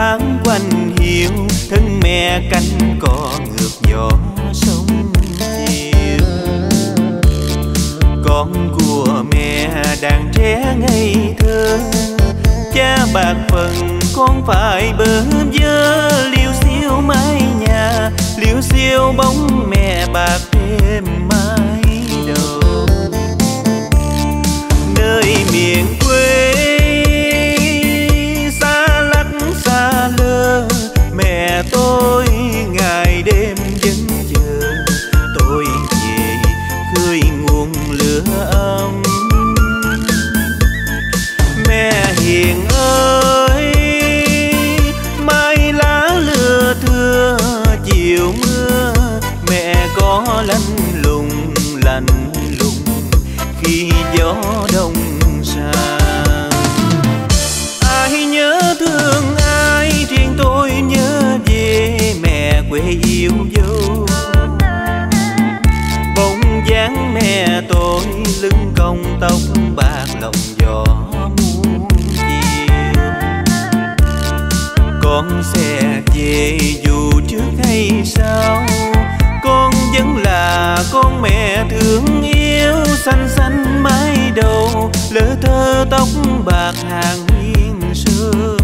tháng quanh hiu, thân mẹ cánh cò ngược gió sông chiều. Con của mẹ đàn trẻ ngây thơ, cha bạc phần con phải bơ vơ. Liêu xiêu mái nhà, liêu xiêu bóng mẹ bạc thêm mái đầu. Nơi miền quê xa lắc xa lơ, mẹ tôi ngày đêm vẫn chờ tôi về khơi nguồn lửa ấm. Mẹ hiền ơi, mai lá lưa thưa chiều mưa, mẹ có lạnh lùng khi gió đông xa. Ai nhớ thương ai, riêng tôi nhớ về mẹ quê yêu dấu. Bóng dáng mẹ tôi lưng cong tóc bạc lòng gió muôn chiều. Con sẽ về dù trước hay sau, con vẫn là con mẹ thương yêu. Xanh xanh mái đầu, lỡ thơ tóc bạc hàng nguyên sớm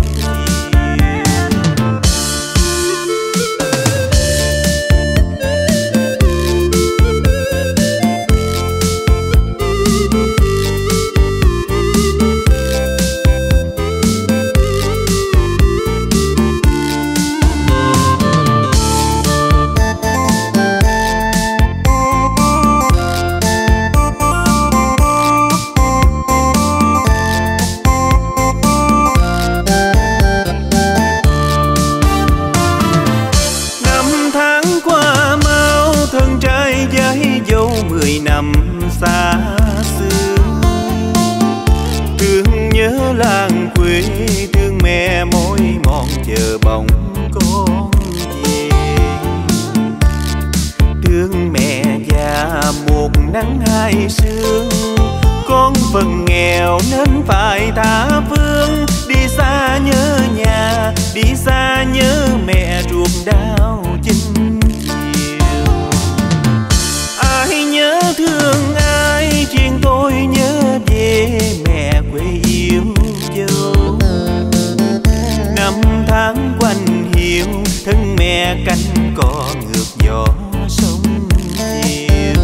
năm xa xưa. Thương nhớ làng quê, thương mẹ mỏi mòn chờ bóng con về. Thương mẹ già một nắng hai sương, con phần nghèo nên phải tha phương. Đi xa nhớ nhà, đi xa nhớ mẹ ruột đau chinh chiều. Ai nhớ thương ai, riêng tôi nhớ về mẹ quê yêu dấu. Năm tháng quanh hiu, thân mẹ cánh cò ngược gió sông chiều.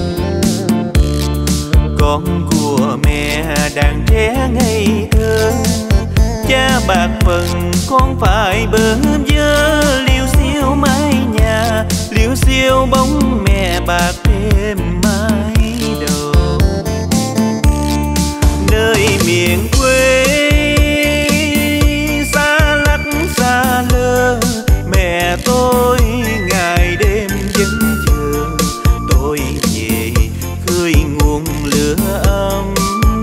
Con của mẹ đàn trẻ ngây thơ, cha bạc phần con phải bơ vơ. Liêu xiêu mái nhà, liêu xiêu bóng mẹ bạc thêm mái đầu. Nơi miền quê xa lắc xa lơ, mẹ tôi ngày đêm vẫn chờ tôi về khơi nguồn lửa ấm.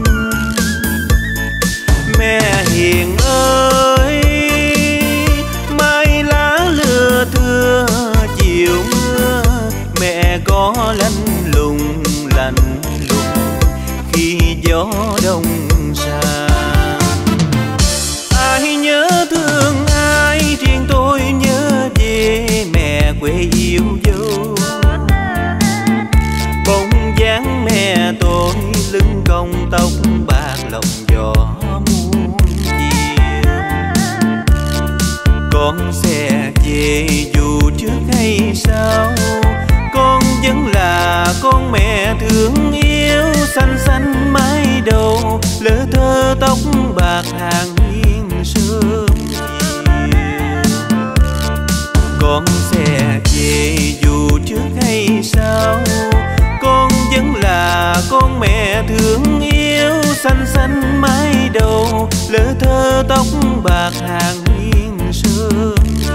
Mẹ hiền ơi, mai lá lưa thưa chiều mưa, mẹ có lạnh lùng khi gió đông xa. Ai nhớ thương ai, riêng tôi nhớ về mẹ quê yêu dấu. Bóng dáng mẹ tôi lưng cong tóc bạc lòng gió muôn chiều. Con sẽ về dù trước hay sau, con vẫn là con mẹ thương yêu. Xanh xanh mái đầu, lỡ thơ tóc bạc hàng nguyên sớm chiều. Con sẽ về dù trước hay sau, con vẫn là con mẹ thương yêu. Xanh xanh mái đầu, lỡ thơ tóc bạc hàng nguyên sớm chiều.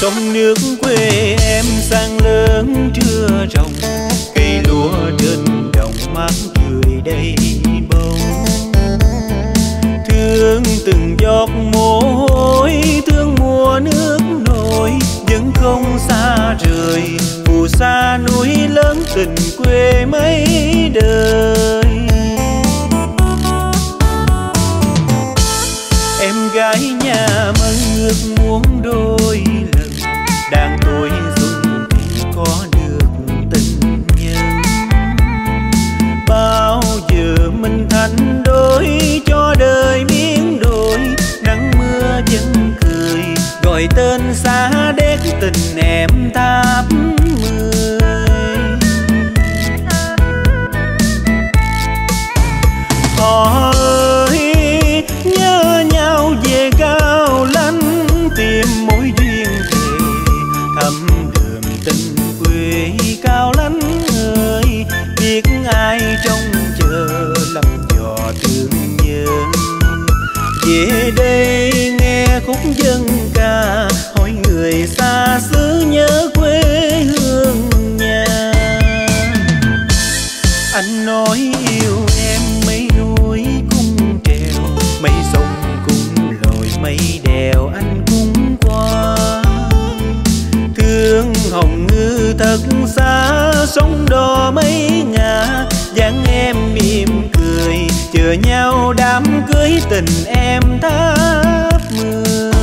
Sông nước quê em sang lớn chưa rồng, cây lúa trên đồng mát cười đầy bông. Thương từng giọt mồ hôi, thương mùa nước nổi, vẫn không xa rời, phù sa núi lớn tình quê mấy đời. Em gái nhà mơ ước muốn đôi lần, đang tuổi xuân thì có được tình nhân. Bao giờ mình thành đôi, cho đời biến đổi, nắng mưa vẫn cười, gọi tên xa đét tình em tháp mười. Họ ơi nhớ nhau về Cao Lãnh, tìm mối duyên thề thăm đượm tình quê Cao Lãnh ơi. Biết ai trông chờ lắm dò thương nhớ, về đây nghe khúc dân ca, hỏi người xa xứ nhớ quê hương nhà. Anh nói yêu em mấy núi cung trèo, mấy sông cung lội, mấy đèo anh cũng qua. Thương hồng ngư thật xa, sóng đò mấy ngả, dáng em mỉm cười, chờ nhau đám cưới tình em tháp mười.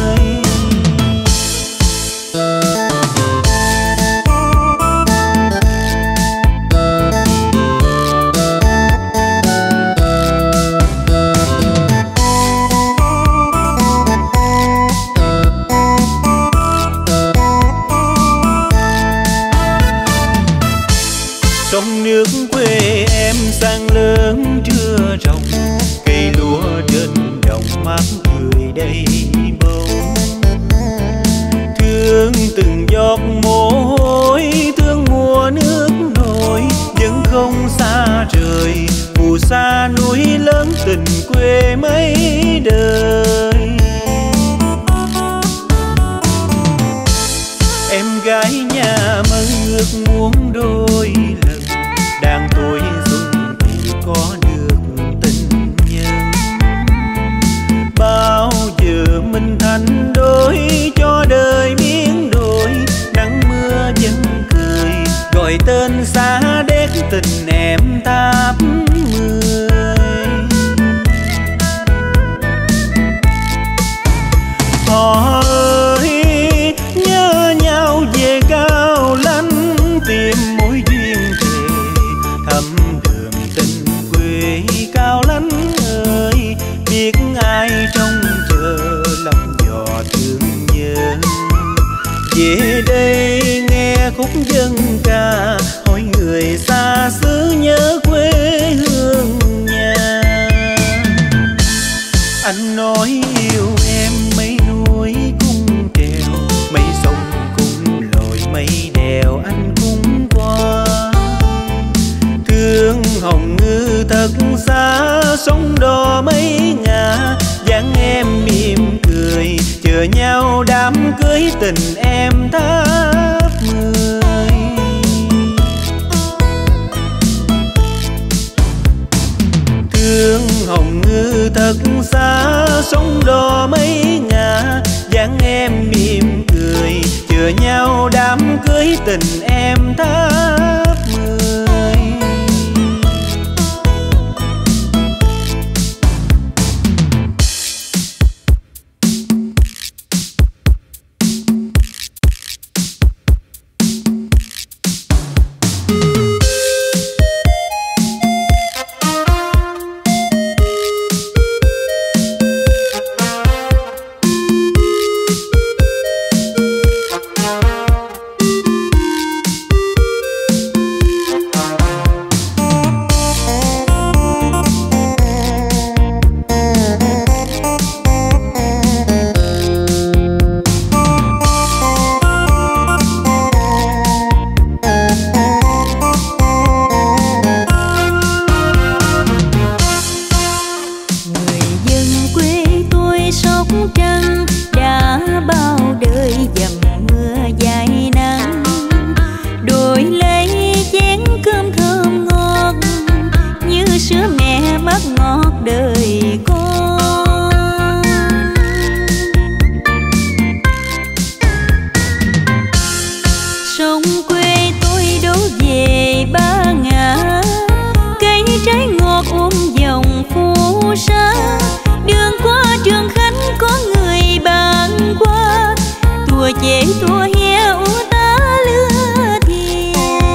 Sông nước quê em sang lớn chưa rồng, cây lúa trên đồng mát cười đầy bông. Thương từng giọt mồ hôi, thương mùa nước nổi, vẫn không xa rời, phù sa núi lớn tình quê mấy đời. Em gái nhà mơ ước muốn đôi lần, đang tuổi xuân thì có được tình nhân. Bao giờ mình thành đôi, cho đời biến đổi, nắng mưa vẫn cười, gọi tên xa đét tình em tháp mười. Họ ơi nhớ nhau về Cao Lãnh, tìm mối duyên thề thăm đượm tình quê Cao Lãnh ơi. Biết ai trông chờ lắm dò thương nhớ, về đây nghe khúc dân ca, hỏi người xa xứ nhớ quê hương nhà. Anh nói yêu em mấy núi cung trèo, mấy sông cung lội, mấy đèo anh cũng qua. Thương hồng ngư thật xa, sóng đò mấy ngả, dáng em mỉm cười, chờ nhau đám cưới tình em tháp mười. Thương hồng ngư thật xa, sóng đò mấy ngả, dáng em mỉm cười, chờ nhau đám cưới tình em tháp mười. chế tua heo ta lưa thiền.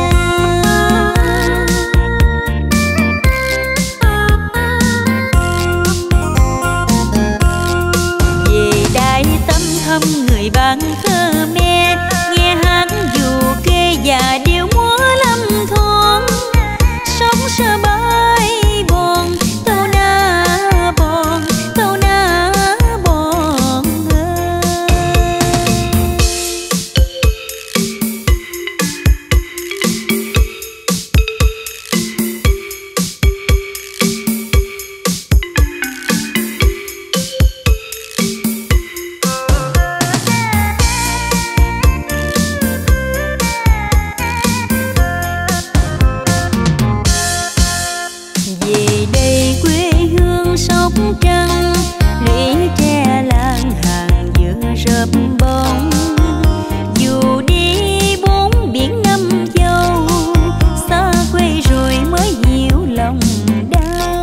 Về đại tâm thâm người bạn Khmer, nghe hát dù kê và điệu múa lâm thôn. Sống sơ bay bòn tàu na bòn, tàu na bòn ơi. Về đây quê hương Sóc Trăng, lũy tre lan hàng giữa rợp bóng. Dù đi bốn biển năm châu, xa quê rồi mới hiểu lòng đau.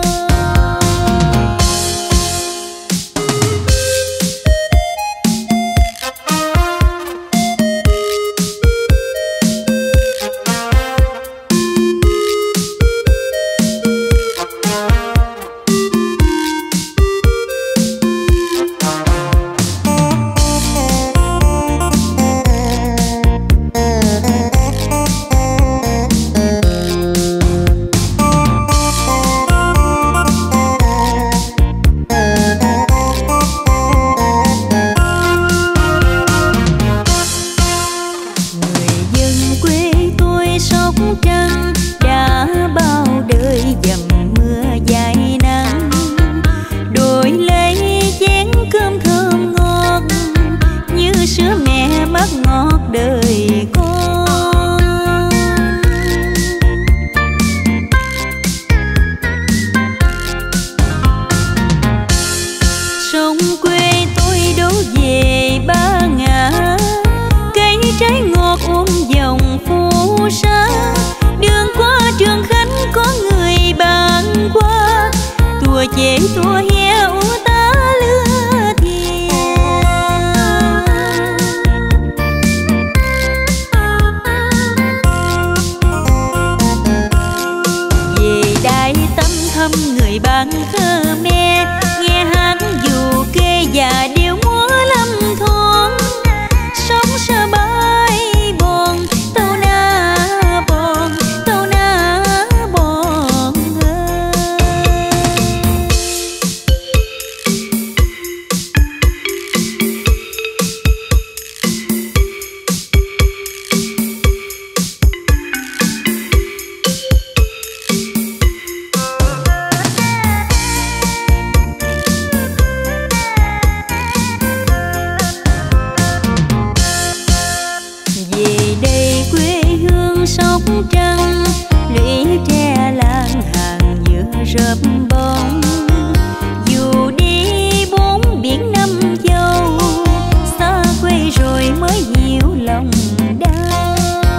Ngọt đời con. Sông quê tôi đổ về Ba Ngã, cây trái ngọt uốn dòng phù sa. Đường qua Trường Khánh có người bạn qua, tua chế tua heo ta lưa thiền. Người bạn Khmer, nghe hát dù kê và điệu múa lâm thôn. Sống sơ bay bòn tàu na bòn, tàu na bòn ơi. Sóc Trăng, lũy tre lan hàng giữa rợp bóng. Dù đi bốn biển năm châu, xa quê rồi mới hiểu lòng đau.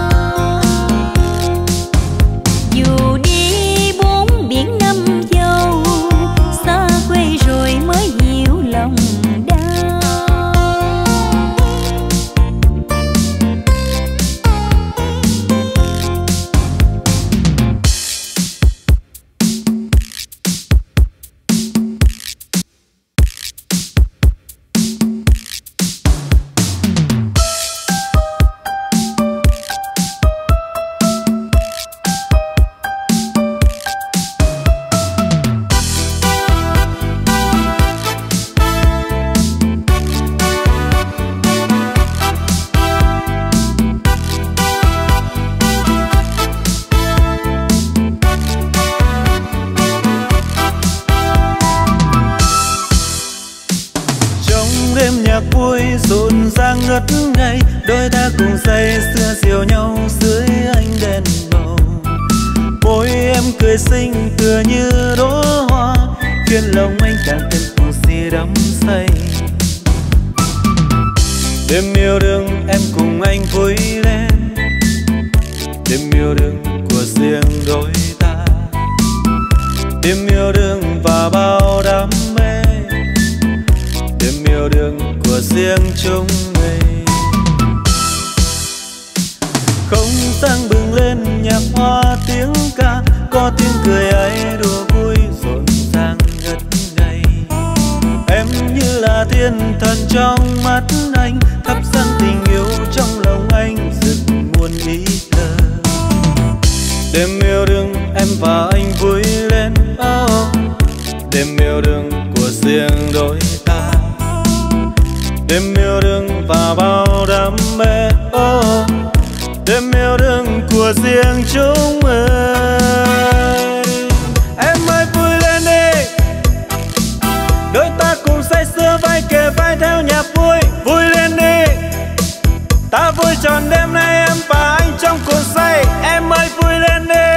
Dù đi bốn biển năm châu, xa quê rồi mới hiểu lòng đau. rộn ràng ngất ngây, đôi ta cùng say sưa dìu nhau dưới ánh đèn màu. Môi em cười xinh tựa như đóa hoa, khiến lòng anh càng thêm cuồng si đắm say. Đêm yêu đương em cùng anh vui lên, đêm yêu đương của riêng đôi ta, đêm yêu đương và bao đam mê, đêm yêu đương của riêng chúng mình. Không gian bừng lên nhạc hoa tiếng ca, có tiếng cười ấy đùa vui rộn ràng ngất ngây. Em như là thiên thần trong mắt anh, thắp sáng tình yêu trong lòng anh rực muôn ý thơ. Đêm yêu đương em và anh vui lên, đêm yêu đương của riêng đôi ta. Đêm yêu đương và bao đam mê, đêm yêu đương của riêng chúng ơi. Em ơi vui lên đi, đôi ta cùng say sưa vai kề vai theo nhạc vui. Vui lên đi, ta vui trọn đêm nay em và anh trong cuồng say. Em ơi vui lên đi.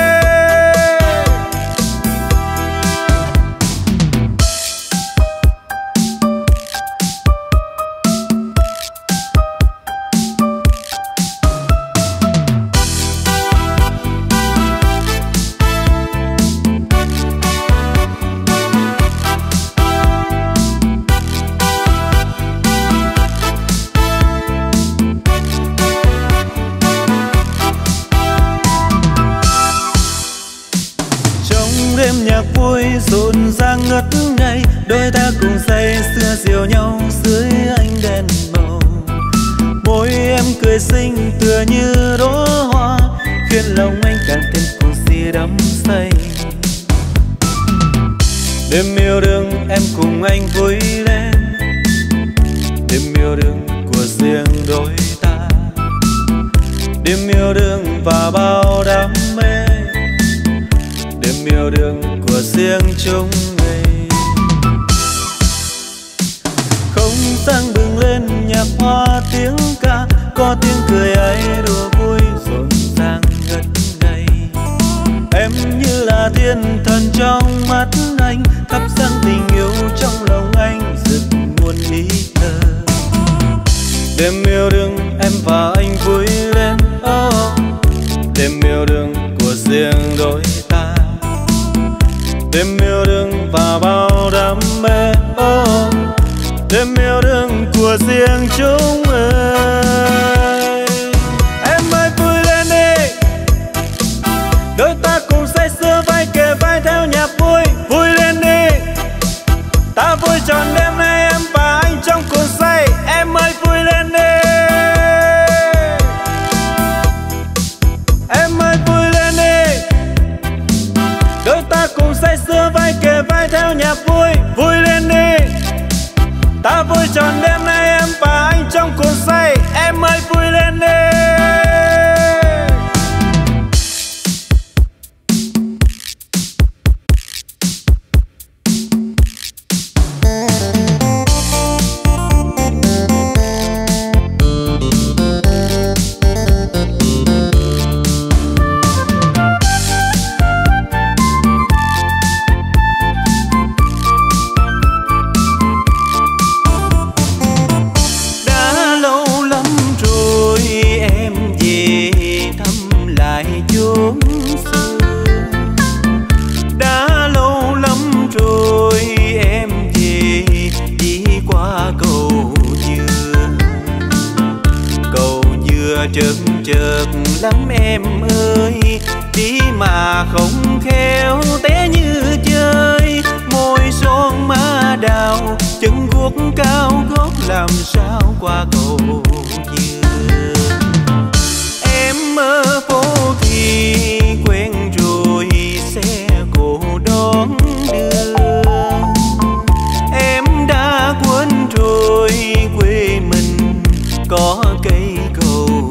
Rộn ràng ngất ngây, đôi ta cùng say sưa dìu nhau dưới ánh đèn màu. Môi em cười xinh tựa như đóa hoa, khiến lòng anh càng thêm cuồng si đắm say. Đêm yêu đương em cùng anh vui lên, đêm yêu đương của riêng đôi ta. Đêm yêu đương và bao đam mê, đêm yêu đương của riêng chúng mình. Không gian bừng lên nhạc hoa tiếng ca, có tiếng cười ấy đùa vui rộn ràng ngất ngây. Em như là thiên thần trong mắt anh, thắp sáng tình yêu trong lòng anh rực muôn ý thơ. Đêm yêu đương em và anh vui lên, đêm yêu đương của riêng đôi ta. Đêm yêu đương và bao đam mê, đêm yêu đương của riêng chúng ơi. Em ơi vui lên đi, đôi ta cùng say sưa vai kề vai theo nhạc vui. Vui lên đi, ta vui trọn đêm nay em và anh trong cuồng say. Em ơi vui lên đi. Em ơi vui lên đi, đôi ta cùng say sưa vai kề vai theo nhạc vui. Vui lên đi, ta vui trọn đêm nay em và anh trong cuồng say. Em ơi vui lên đi. Chực chực lắm em ơi, đi mà không khéo té như chơi. Môi son má đào, chân guốc cao gót, làm sao qua cầu dừa. Em ở phố thì quen rồi, xe cộ đón đưa. Em đã quên rồi quê mình có cây cầu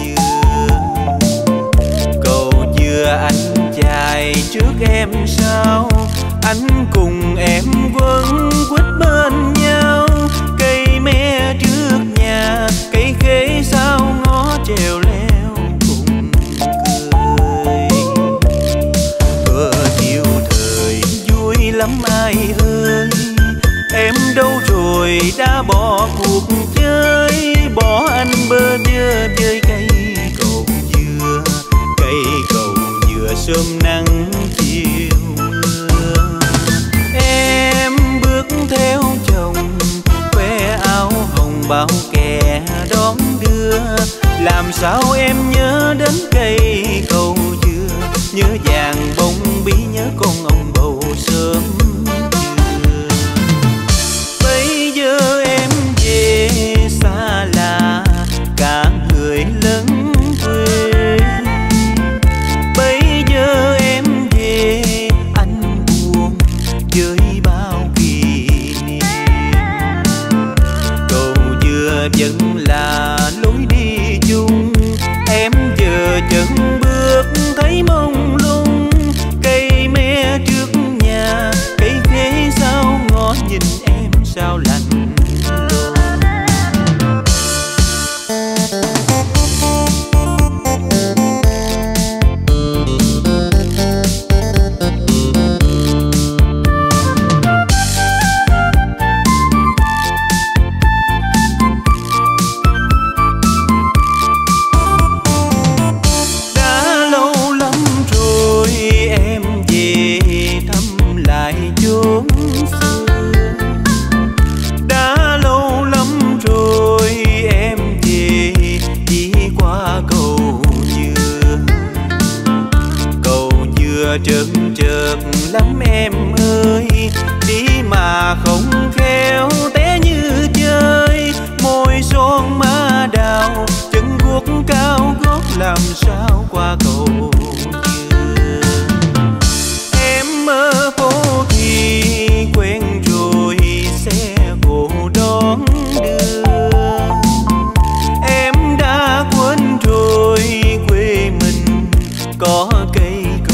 anh chạy trước em sau, anh cùng em quấn quýt bên nhau. Cây me trước nhà, cây khế sau ngó trèo leo cùng cười. Vừa chiều thời vui lắm ai ơi, em đâu rồi đã bỏ cuộc chơi. Bỏ anh bơ vơ với cây cầu dừa, cây cầu sớm nắng chiều mưa. Em bước theo chồng, khoe áo hồng bao kẻ đón đưa. Làm sao em nhớ đến cây cầu dừa, nhớ vàng bông bí, nhớ con ông bầu sớm trưa. Bây giờ em về xa lạ cả người lẫn quê. Bây giờ em về anh buồn với bao kỷ niệm. Cầu dừa vẫn là lối đi chung, em giờ chân bước thấy mông lung. Cây me trước nhà, cây khế sau ngõ, nhìn em sao lạnh lùng. Trơn trượt lắm em ơi, đi mà không khéo té như chơi. Môi son má đào, chân guốc cao gót, làm sao qua cầu dừa. Em ở phố thì quen rồi, xe cộ đón đưa. Em đã quên rồi quê mình có cây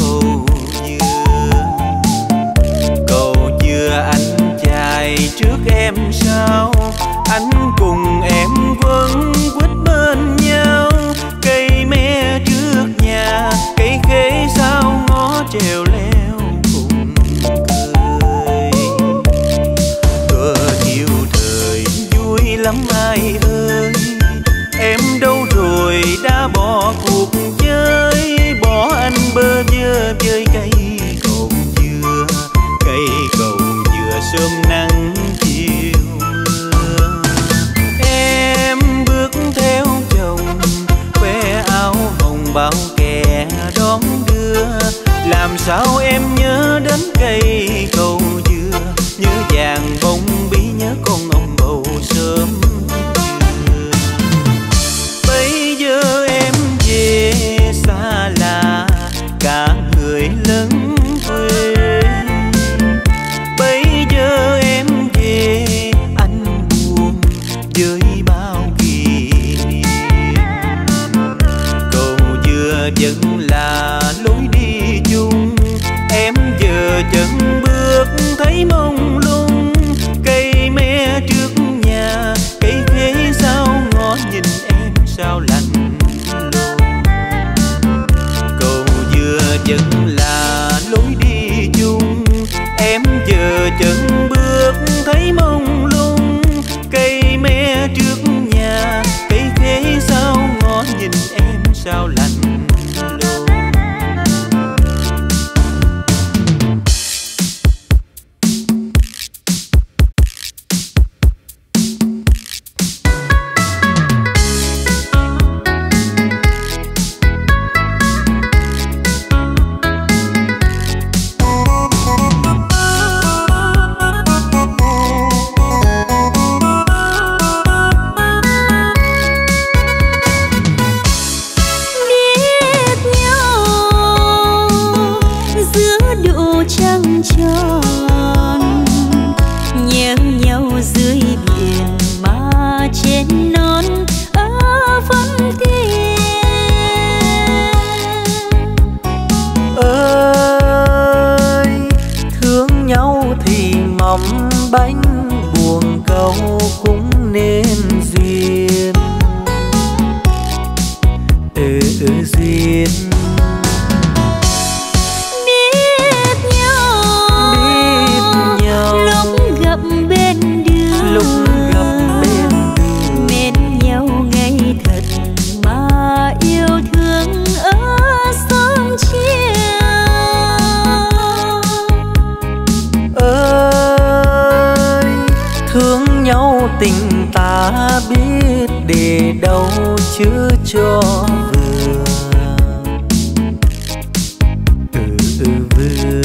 anh chạy trước em sau, anh cùng em quấn quýt bên nhau. Cây me trước nhà, cây khế sau ngõ, trèo leo cùng cười. Vừa chiều thời vui lắm ai ơi, em đâu rồi đã bỏ cuộc chơi, bỏ anh bơ vơ với cây cầu dừa. Cây cầu sớm nắng chiều mưa, em bước theo chồng khoe áo hồng bao kẻ đón đưa. Làm sao em nhớ đến cây cầu dừa, nhớ vàng bông bí, nhớ con ông bầu sớm trưa. Bây giờ em về xa lạ cả người lẫn quê. Bây giờ em về anh buồn với bao kỷ niệm. Cầu dừa vẫn là lối đi chung, em giờ chân bước thấy mông lung. Cây me trước nhà, cây khế sau ngõ, nhìn em sao lạnh lùng. Cầu dừa vẫn là lối đi chung, em giờ chân bước thấy mông lung. Cây me trước nhà, cây khế sau ngõ, nhìn em sao lạnh lùng. Bánh buồn câu cũng nên duyên. Duyên biết nhau lúc gặp bên đường, mến nhau ngày thật mà yêu thương ở xóm chia. Thương nhau tình ta biết để đâu chứ cho vừa. Vừa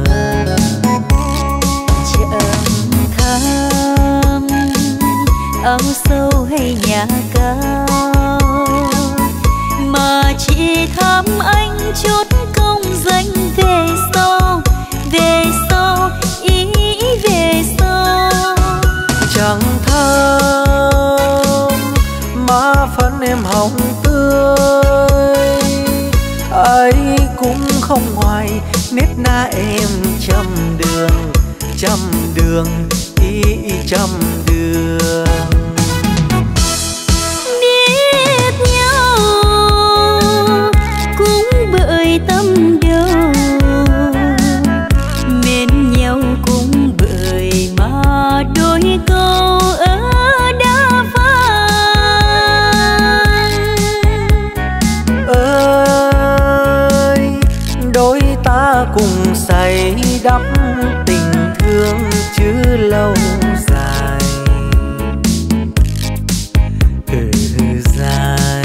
chẳng tham áo sâu hay nhà cao, mà chỉ tham anh chút công danh về sau ý về sau. Chẳng tham má phấn em hồng tươi, ai cũng không hoài nét na em trăm đường ý trăm đường. Biết nhau cũng bởi tâm đầu, mến nhau cũng bởi mà đôi câu ở đá vàng. Ơi đôi ta cùng say đắm tình thương chứ lâu dài. Dài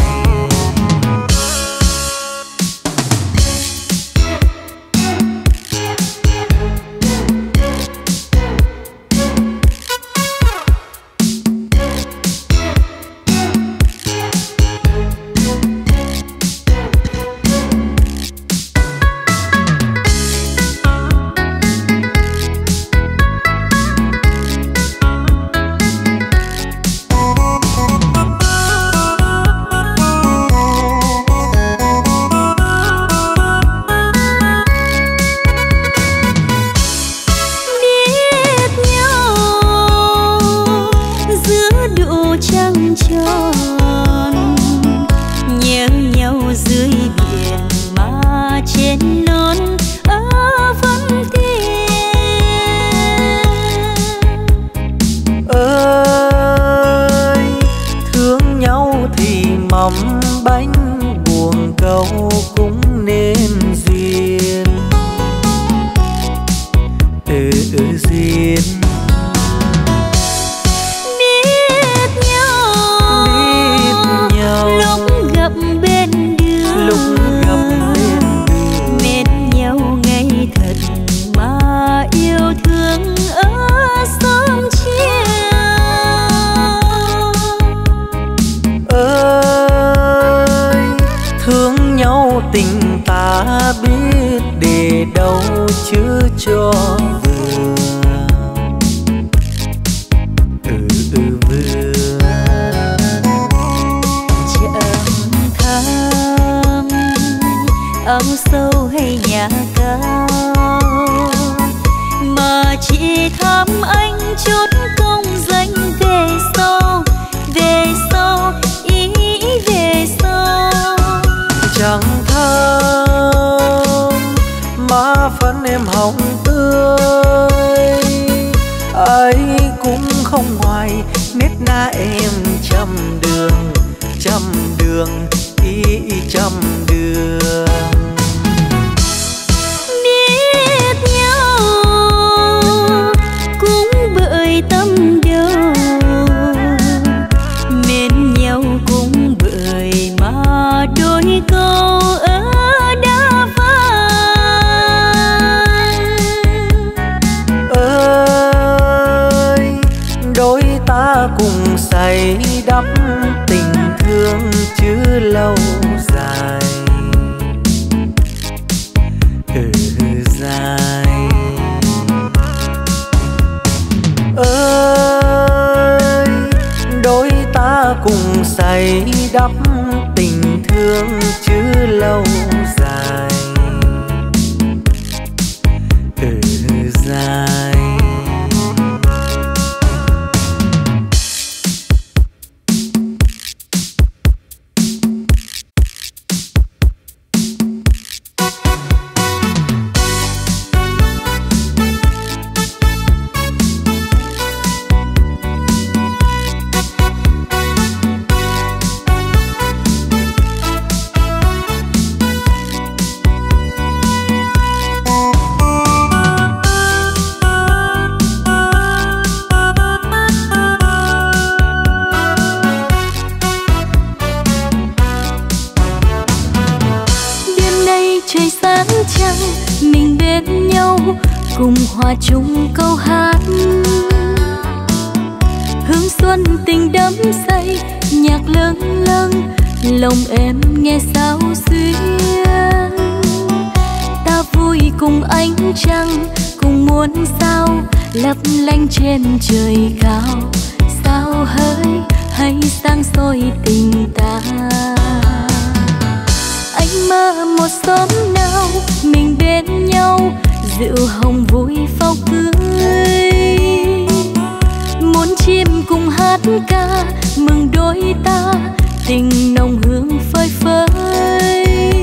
bánh buồn câu cũng nên duyên. Duyên biết nhau lúc gặp bên đường, mến nhau ngay thật mà yêu thương ở xóm chiều. thương nhau tình ta biết để đâu chứ cho vừa. Vừa chẳng tham áo sâu hay nhà cao, mà chỉ tham anh chút công danh về sau ý về sau. chẳng tham má phấn em hồng tươi, ai cũng không hoài nét na em trăm đường ý trăm đường. Biết nhau cũng bởi tâm đầu, mến nhau cũng bởi mà đôi câu ở đá vàng. Ơi đôi ta cùng say đắm tình thương chứ lâu dài. Dài ơi đôi ta cùng say đắm tình thương chứ lâu dài. Dài trời sáng trăng mình bên nhau cùng hòa chung câu hát. Hương xuân tình đắm say nhạc lâng lâng, lòng em nghe sao xuyên. Ta vui cùng ánh trăng cùng muôn sao lấp lánh trên trời cao. Sao hỡi hay sáng soi tình ta. Anh mơ một sớm nào mình bên nhau, rượu hồng vui pháo cưới. Muốn chim cùng hát ca mừng đôi ta, tình nồng hương phơi phới.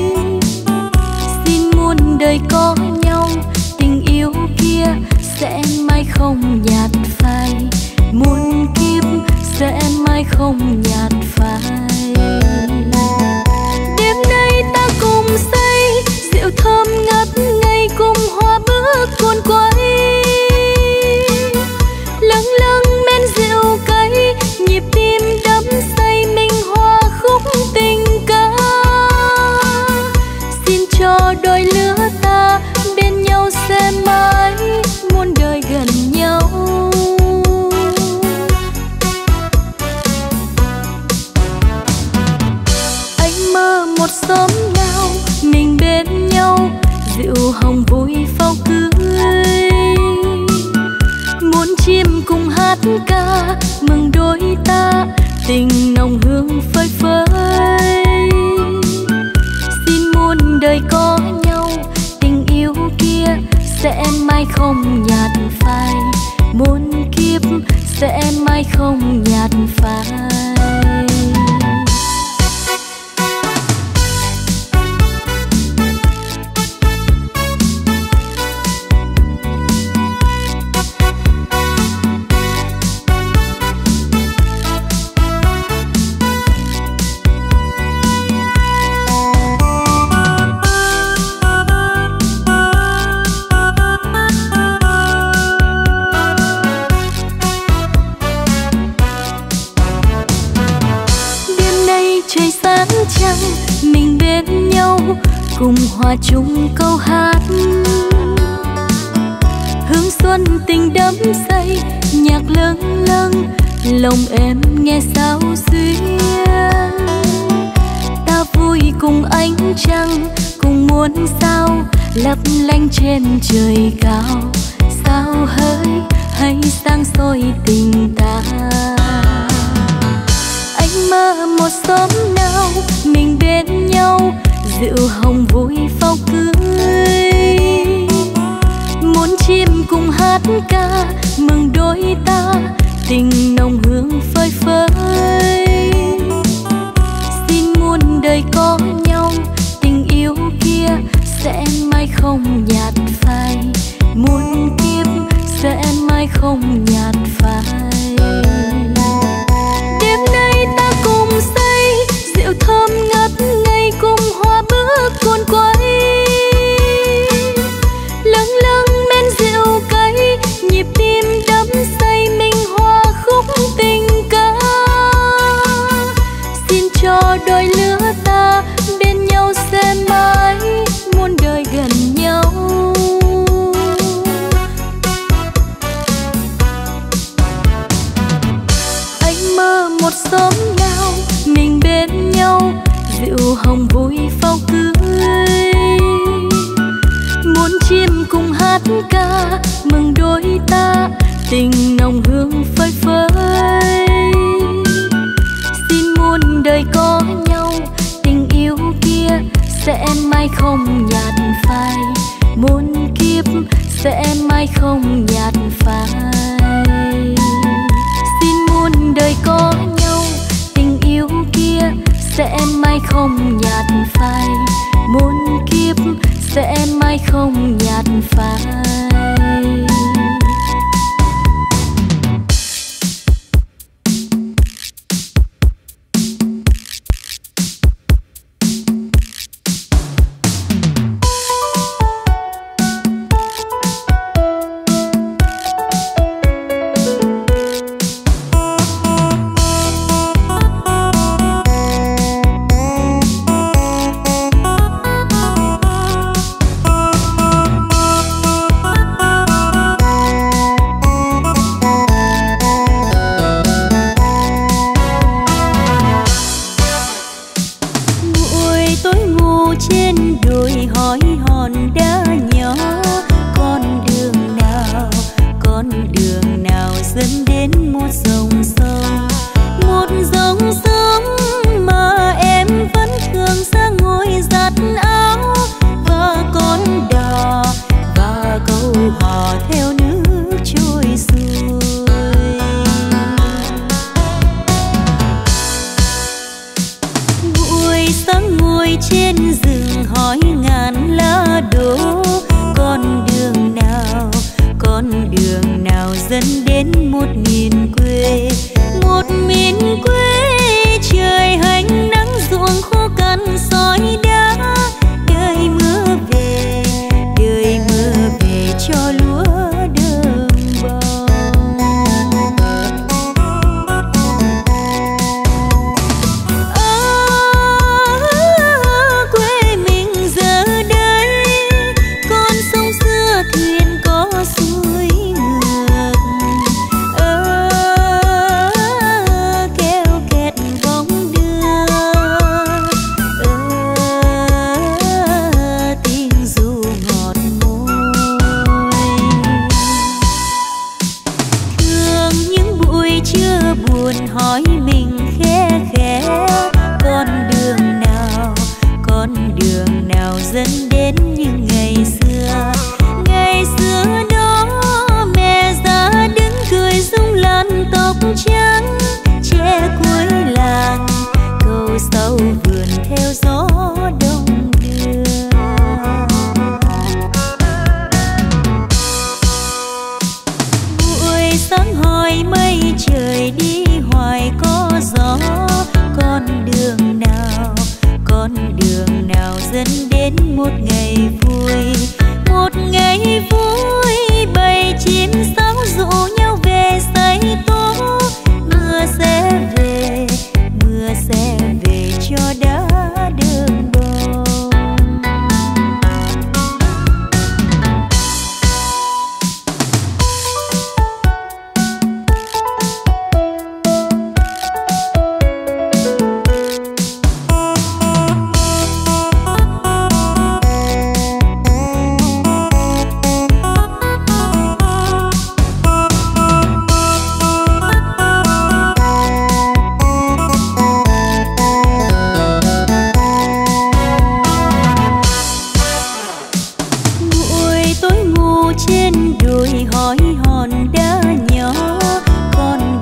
Xin muôn đời có nhau, tình yêu kia sẽ mãi không nhạt phai. Muôn kiếp sẽ mãi không nhạt phai. Đêm nay ta cùng say rượu thơm ngát ngây, cùng hoa bước cuốn quay. Lâng lâng men rượu cay, nhịp tim đắm say mình hòa khúc tình ca. Xin cho đôi lứa ta bên nhau sẽ mãi muôn đời gần nhau. Anh mơ một sớm nào mình bên nhau, rượu hồng vui pháo cưới. Muốn chim cùng hát ca mừng đôi ta, tình nồng hương phơi phới. Xin muôn đời có nhau, tình yêu kia sẽ mãi không nhạt phai. Muôn kiếp sẽ mãi không nhạt phai. Trăng mình bên nhau cùng hòa chung câu hát. Hương xuân tình đắm say nhạc lâng lâng, lòng em nghe sao xuyên. Ta vui cùng ánh trăng cùng muôn sao lấp lánh trên trời cao. Sao hỡi hay sáng soi tình ta. Anh mơ một sớm nào mình bên nhau, rượu hồng vui pháo cưới. Muốn chim cùng hát ca mừng đôi ta, tình nồng hương phơi phới. Xin muôn đời có nhau, tình yêu kia sẽ mãi không nhạt phai. Muôn kiếp sẽ mãi không nhạt phai. Đêm nay ta cùng say rượu thơm ngát ngây, cùng hoa bước cuốn quay. Lâng lâng men rượu cay, nhịp tim đắm say mình hòa khúc tình ca. Xin cho đôi lứa ta bên nhau sẽ mãi muôn đời gần nhau. Anh mơ một sớm nào mình bên nhau, rượu hồng vui pháo cưới. Muốn chim cùng hát ca mừng đôi ta, tình nồng hương phơi phới. Xin muôn đời có nhau, tình yêu kia sẽ mãi không nhạt phai. Muôn kiếp sẽ mãi không nhạt phai. Xin muôn đời có nhau, tình yêu kia sẽ mãi không nhạt phai. Muôn kiếp sẽ mãi không nhạt phai. bụi trên rừng hỏi ngàn lá đổ, con đường nào dẫn đến một miền quê, một miền quê trời hanh nắng ruộng khô cằn sỏi đá. Đời mưa về cho lúa đơm bông. Quê mình giờ đây con sông xưa thuyền có xuôi ngược, kéo kẹt bóng đưa, tiếng ru ngọt môi. Thương những buổi trưa buồn hỏi mình khẽ khẽ, con đường nào dẫn đến như ngày xưa. Ngày xưa đó mẹ già đứng cười rung làn tóc trắng, che cuối làng cầu sau vườn theo gió đông đưa. Buổi sáng hỏi mây trời đi hoài có gió, con đường nào dẫn đến một ngày vui, một ngày vui. Bầy chim sáo rủ nhau về say tố, mưa sẽ về cho đã đường bông. Hỏi hòn đá nhỏ, con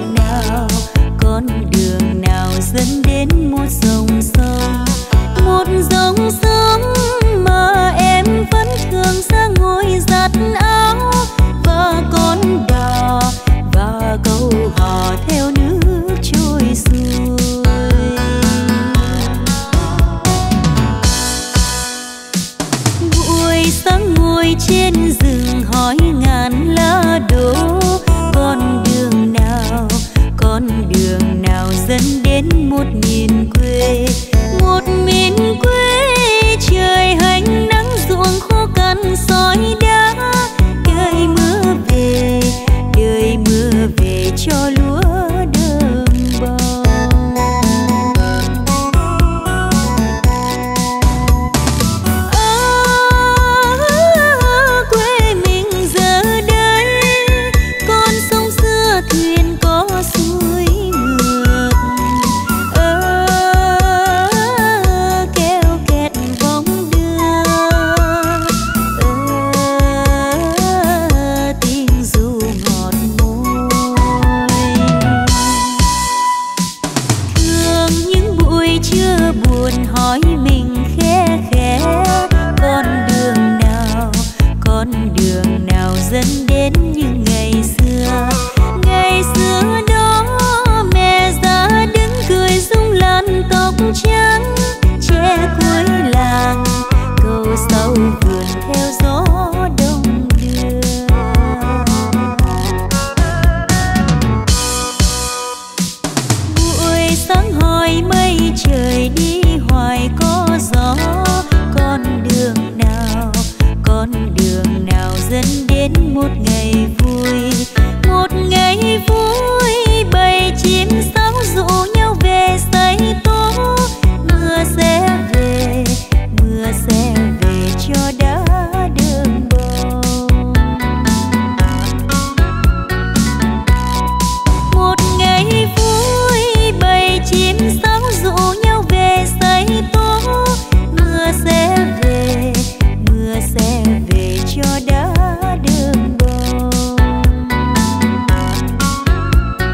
đường nào dẫn đến một dòng sông, mà em vẫn thường ra ngồi giặt áo. Và con đò và câu hò theo nước trôi xuôi. Buổi sáng ngồi trên rừng hỏi ngàn lá đổ, con đường nào dẫn đến một miền quê, một miền quê trời hanh nắng ruộng khô cằn sỏi đá. Đời mưa về cho lúa đơm bông. Quê mình giờ đây con sông xưa thuyền có xuôi ngược, kéo kẹt bóng đưa, tiếng ru ngọt môi. Thương những buổi trưa buồn hỏi mình khẽ khẽ, con đường nào dẫn đến như ngày xưa. Ngày xưa đó mẹ già đứng cười rung làn tóc trắng, che cuối làng cầu sau vườn theo gió đông đưa. Buổi sáng hỏi mây trời đi hoài có gió, con đường nào dẫn đến một ngày vui, một ngày vui. Bầy chim sáo rủ nhau về say tố, mưa sẽ về cho đã đường bông. Một ngày vui bầy chim sáo rủ nhau về say tố, mưa sẽ về cho đã đường bông.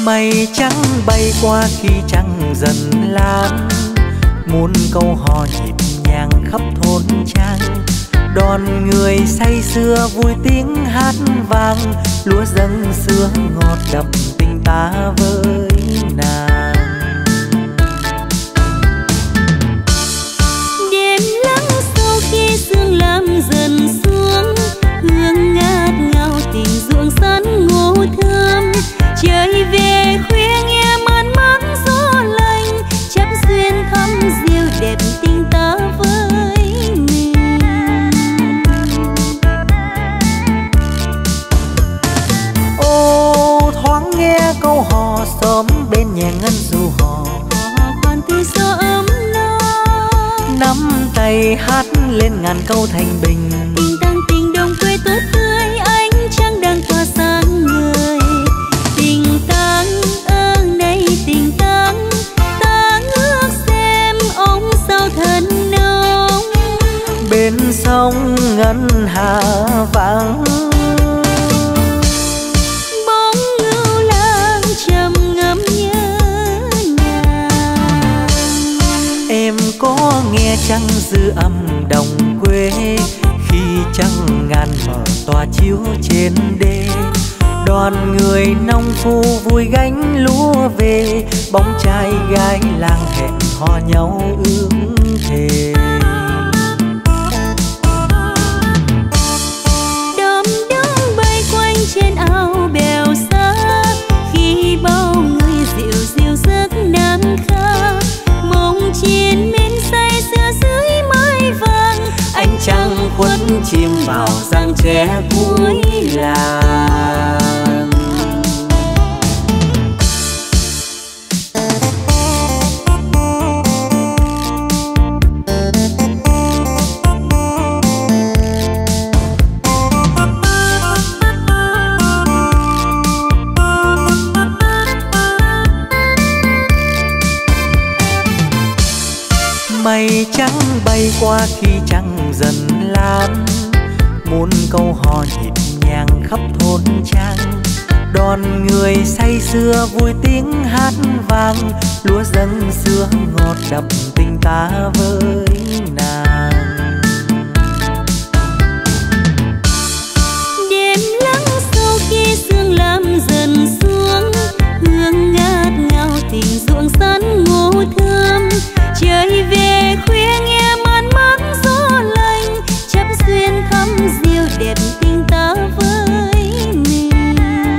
Mây trắng bay qua khi trăng dần lan, muôn câu hò nhịp nhàng khắp thôn trang. Đoàn người say sưa vui tiếng hát vang, lúa dâng sữa ngọt đậm tình ta với nàng. Đêm lắng sau khi sương lam dần xuống, hương ngát ngào tình ruộng sắn ngô thơm. Trời về khuya nghe man mác gió lạnh, chắc duyên thắm diêu đẹp tình ta với mình. Ô thoáng nghe câu hò xóm bên nhà ngân du hò, Khoan từ gió ấm no, nắm tay hát lên ngàn câu thành bình. tình tăng tình đồng quê tốt tươi, ánh trăng đang tỏa sáng người. Tình tăng này tình tăng, ta ước xem ông sao thân nồng. Bên sông ngân hà vắng, Bóng ngưu lang trầm ngâm nhớ nàng. em có nghe trăng dư âm đồng quê, khi trăng ngàn mở tỏa chiếu trên đê. Đoàn người nông phu vui gánh lúa về, bóng trai gái làng hẹn hò nhau ước thề. Đom đóm bay quanh trên ao bèo xa, khi bao người dịu dịu giấc nam khang. Mộng chiến men say sưa dưới mái vàng, Ánh trăng khuất chìm vào răng tre cuối làng. Mây trắng bay qua khi trăng dần lan, muôn câu hò nhịp nhàng khắp thôn trang. Đoàn người say sưa vui tiếng hát vang, lúa dâng sữa ngọt đậm tình ta với nàng. đêm lắng sau khi sương lam dần xuống, hương ngát ngào tình ruộng sắn ngô thơm. Trời về khuya nghe man mác gió lạnh, chấp duyên thắm diêu đẹp tình ta với mình.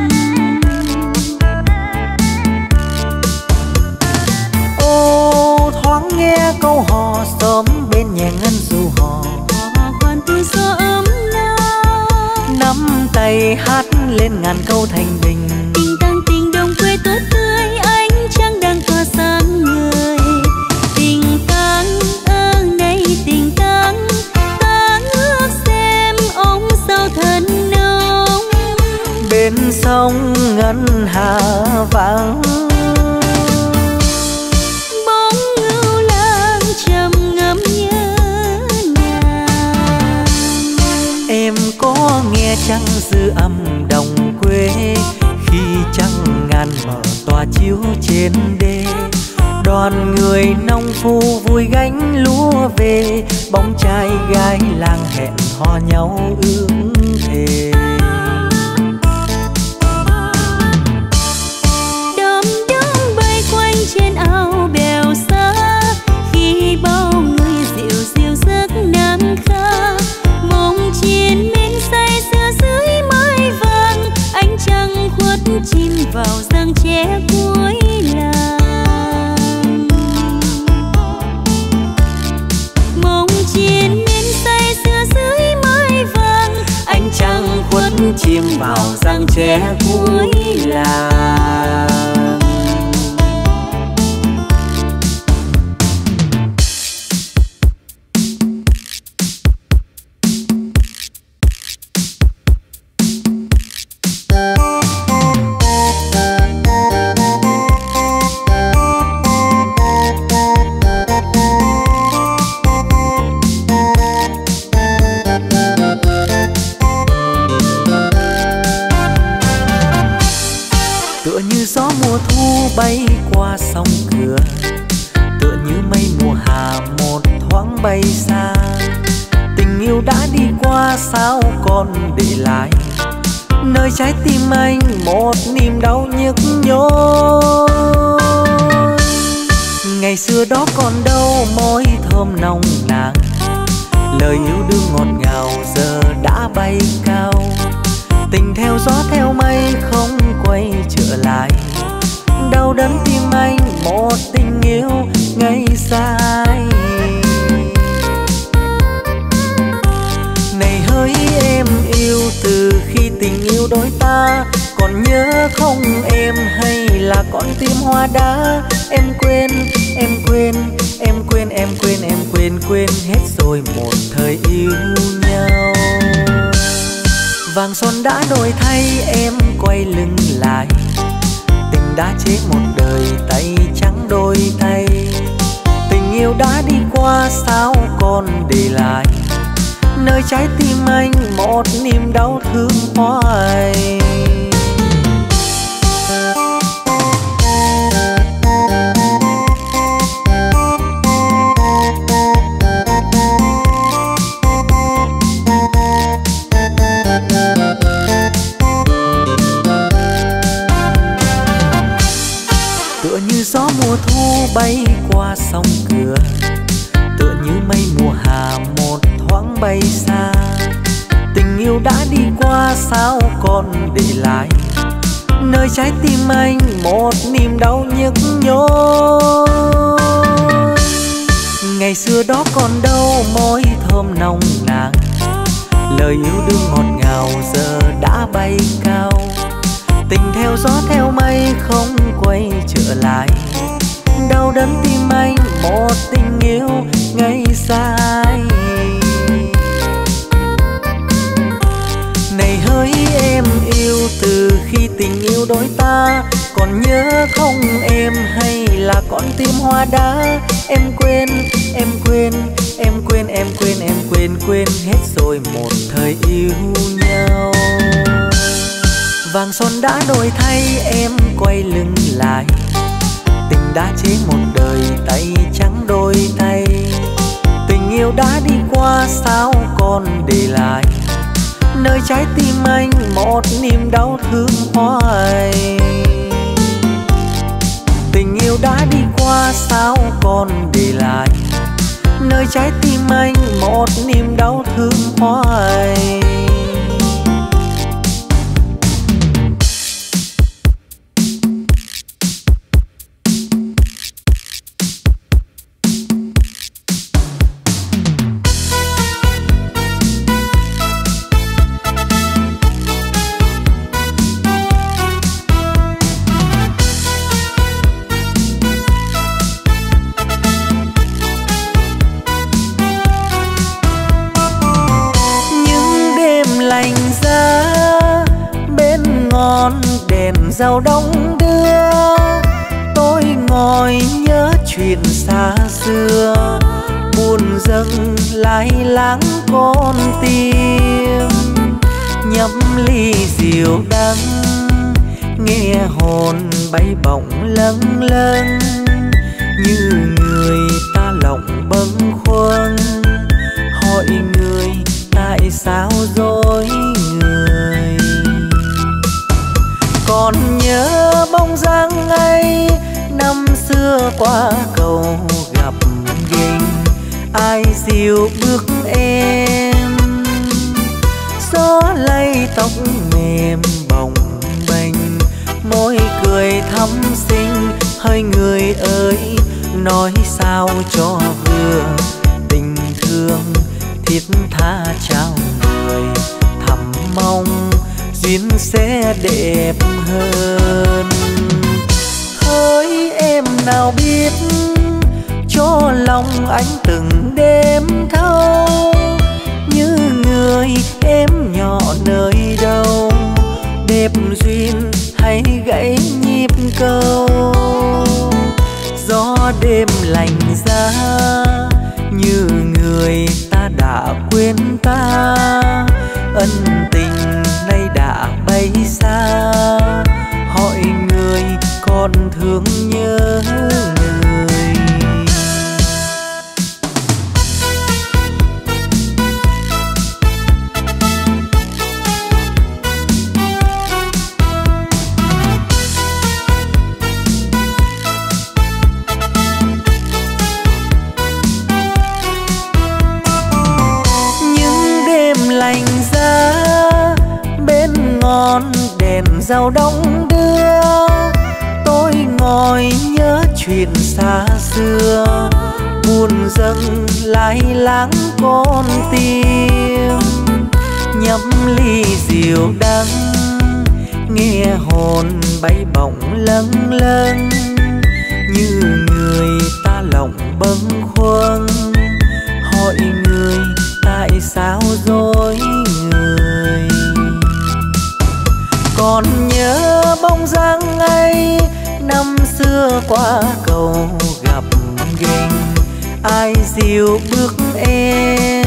Ô thoáng nghe câu hò xóm bên nhà ngân du hò, Khoan từ gió ấm no, nắm tay hát lên ngàn câu thành bình. tình tăng tình đồng quê tốt tươi, ánh trăng đang tỏa sáng người. Tình tăng này tình tăng, ta ước xem ông sao thân nồng. Bên sông ngân hà vắng, Bóng ngưu lang trầm ngâm nhớ nàng. em có nghe trăng dư âm đồng quê, khi trăng ngàn mở tỏa chiếu trên đê. Đoàn người nông phu vui gánh lúa về, bóng trai gái làng hẹn hò nhau ước thề. Đom đóm bay quanh trên ao bèo xa, khi bao người dịu dịu giấc nam khang. Mộng chiến men say sưa dưới mái vàng, ánh trăng khuất chìm vào răng tre cuối làng. Mộng chiến men say sưa dưới mái vàng, Ánh trăng khuất chìm vào răng tre cuối làng. bay xa. Tình yêu đã đi qua sao còn để lại nơi trái tim anh một niềm đau nhức nhối. Ngày xưa đó còn đâu môi thơm nồng nàn, lời yêu đương ngọt ngào giờ đã bay cao. Tình theo gió theo mây không quay trở lại, đau đớn tim anh một tình yêu ngây dại. Này hỡi em yêu từ khi tình yêu đôi ta, còn nhớ không em hay là con tim hoa đá? Em quên, em quên, em quên, em quên, em quên, quên hết rồi một thời yêu nhau. Vàng son đã đổi thay em quay lưng lại, tình đã chết một đời tay trắng đôi tay. Tình yêu đã đi qua sao còn để lại nơi trái tim anh một niềm đau thương hoài. Tựa như gió mùa thu bay qua sông cửa, tựa như mây mùa hạ một thoáng bay xa. Tình yêu đã đi qua sao còn để lại nơi trái tim anh một niềm đau nhức nhối. Ngày xưa đó còn đâu môi thơm nồng nàn, lời yêu đương ngọt ngào giờ đã bay cao. Tình theo gió theo mây không quay trở lại, đau đớn tim anh một tình yêu ngây dại. Này hỡi em yêu từ khi tình yêu đôi ta, còn nhớ không em hay là con tim hoa đá? Em quên, em quên, em quên, em quên, em quên, quên hết rồi một thời yêu nhau. Vàng son đã đổi thay em quay lưng lại, tình đã chết một đời tay trắng đôi tay. Tình yêu đã đi qua sao còn để lại nơi trái tim anh một niềm đau thương hoài. Tình yêu đã đi qua sao còn để lại nơi trái tim anh một niềm đau thương hoài. Dạo đông đưa tôi ngồi nhớ chuyện xa xưa, buồn dâng lai láng con tim. Nhấp ly rượu đắng nghe hồn bay bổng lâng lâng, như người ta lòng bâng khuâng hỏi người tại sao dối người. Còn nhớ bóng dáng ấy năm xưa qua cầu gặp ghềnh, ai dìu bước em. Gió lay tóc mềm bồng bềnh, môi cười thắm xinh. Hỡi người ơi nói sao cho vừa, tình thương thiết tha trao người, thầm mong duyên sẽ đẹp hơn. Hỡi em nào biết cho lòng anh từng đêm thâu, như người em nhỏ nơi đâu, đẹp duyên hay gãy nhịp câu. Gió đêm lạnh giá như người ta đã quên ta, ân tình nay đã bay xa. Hỏi người còn thương nhớ người. giàu đông đưa. Tôi ngồi nhớ chuyện xa xưa, buồn dâng lai láng con tim. Nhấp ly rượu đắng, nghe hồn bay bổng lâng lâng, như người ta lòng bâng khuâng. Hỏi người tại sao dối người. Còn nhớ bóng dáng ấy, năm xưa qua cầu gặp ghềnh, ai dìu bước em.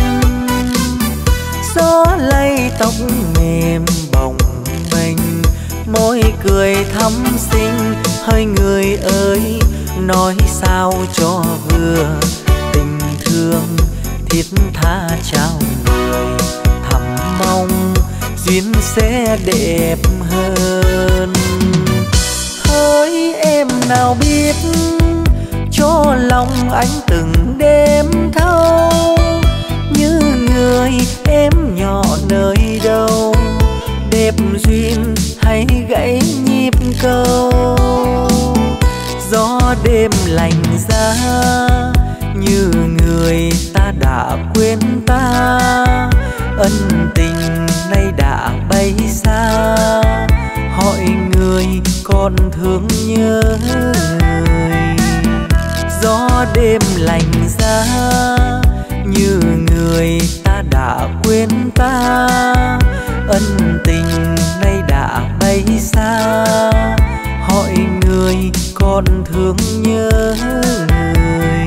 Gió lay tóc mềm bồng bềnh, môi cười thắm xinh. Hỡi người ơi, nói sao cho vừa, tình thương thiết tha trao người. Thầm mong duyên sẽ đẹp hơn. Hỡi em nào biết, cho lòng anh từng đêm thâu. Như người em nhỏ nơi đâu, đẹp duyên hay gãy nhịp câu. Gió đêm lạnh giá, như người ta đã quên ta. Ân tình nay đã bay xa, hỏi người còn thương nhớ người. Gió đêm lạnh giá, như người ta đã quên ta. Ân tình nay đã bay xa, hỏi người còn thương nhớ người.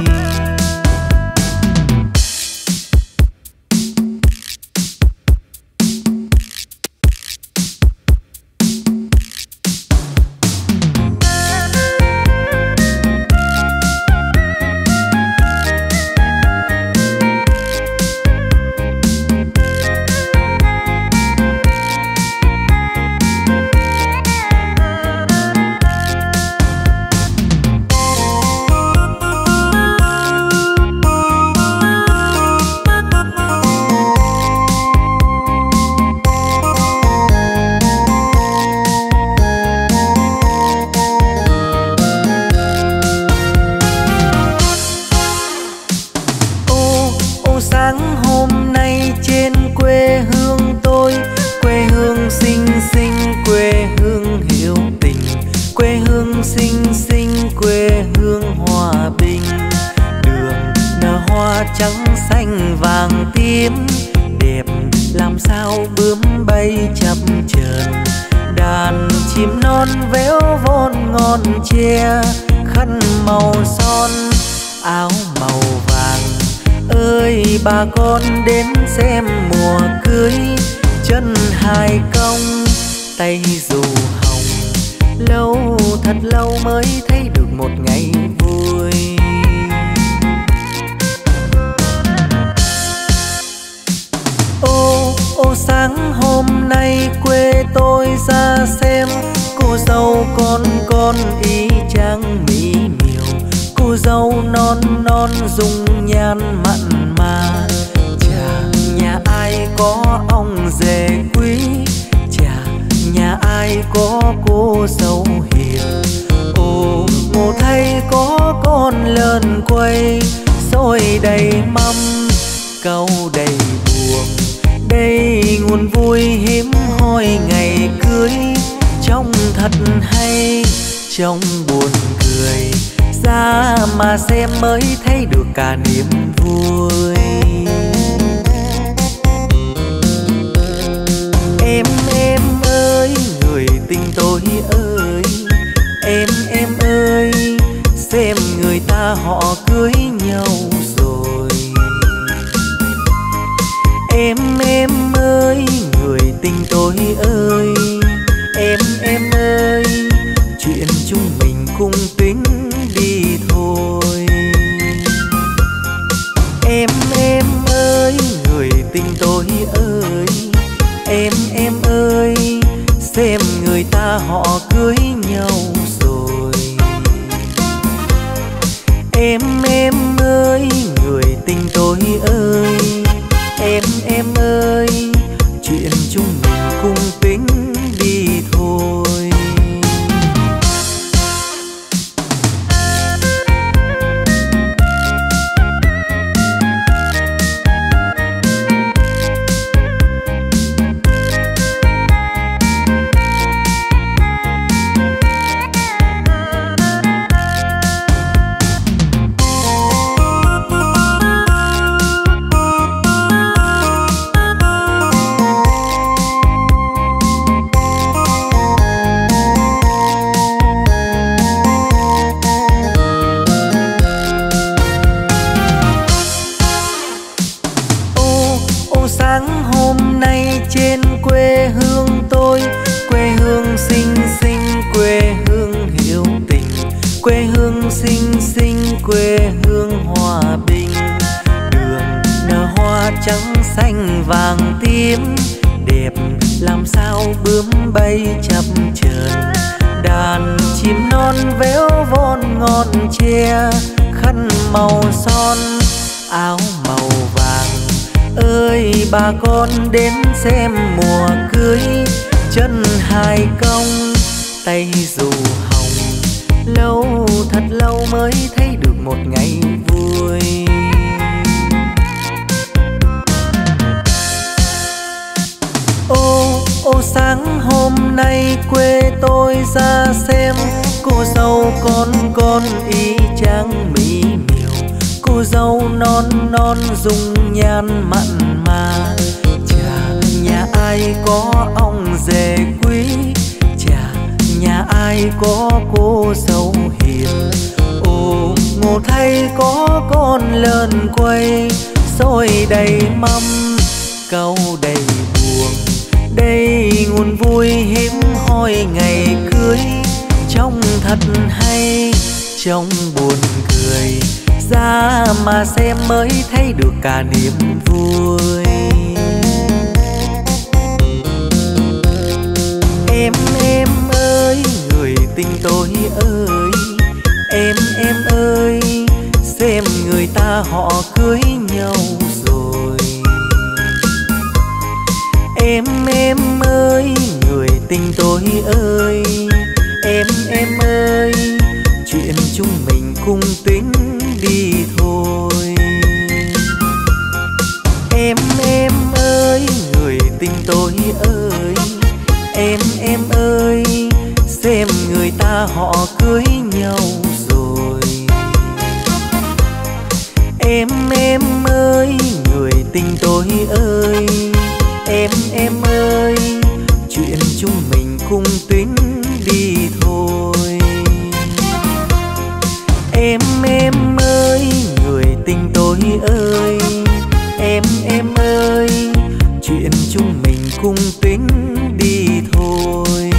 Trắng xanh vàng tím đẹp làm sao bướm bay chập chờn. Đàn chim non véo von ngọn tre, khăn màu son áo màu vàng. Ơi bà con đến xem mùa cưới, chân hai cong tay dù hồng. Lâu thật lâu mới thấy được một ngày vui. Ô sáng hôm nay quê tôi ra xem, cô dâu con y chang mỹ miều. Cô dâu non non dung nhan mặn mà, chả nhà ai có ông rể quý, chả nhà ai có cô dâu hiền. Ồ ngộ thay có con lợn quay, xôi đầy mâm câu đầy buồn. Đây nguồn vui hiếm hoi ngày cưới, trông thật hay trông buồn cười. Ra mà xem mới thấy được cả niềm vui. Em ơi, người tình tôi ơi, em ơi, xem người ta họ cưới nhau rồi. Em ơi, người tình tôi ơi, em ơi, chuyện chúng mình cùng tính đi thôi. Em ơi, người tình tôi ơi, em ơi, xem người ta họ cưới nhau rồi. Em ơi, người tình tôi ơi, em ơi, chuyện chúng mình cùng tính đi thôi. sinh quê hương hòa bình. Đường nở hoa trắng xanh vàng tím, đẹp làm sao bướm bay chập chờn. Đàn chim non véo von ngọn tre, khăn màu son áo màu vàng. Ơi bà con đến xem mùa cưới, chân hai cong tay dù hồng. Lâu thật lâu mới thấy được một ngày vui. Ô sáng hôm nay quê tôi ra xem, cô dâu con y chang mỹ miều. Cô dâu non non dung nhan mặn mà, chả nhà ai có ong dề quý, chả nhà ai có cô dâu hiền. Ồ ngộ thay có con lợn quay, xôi đầy mâm cau đầy buồng. Đây nguồn vui hiếm hoi ngày cưới, trông thật hay trông buồn cười. Ra mà xem mới thấy được cả niềm vui. Em ơi người tình tôi ơi, em ơi xem người ta họ cưới nhau rồi. Em ơi người tình tôi ơi, em ơi chuyện chúng mình cùng tính đi thôi. Em ơi người tình tôi ơi, em ơi xem người ta họ cưới nhau rồi. Em ơi người tình tôi ơi, em ơi chuyện chúng mình cùng tính đi thôi. Em ơi người tình tôi ơi, em ơi chuyện chúng mình cùng tính đi thôi.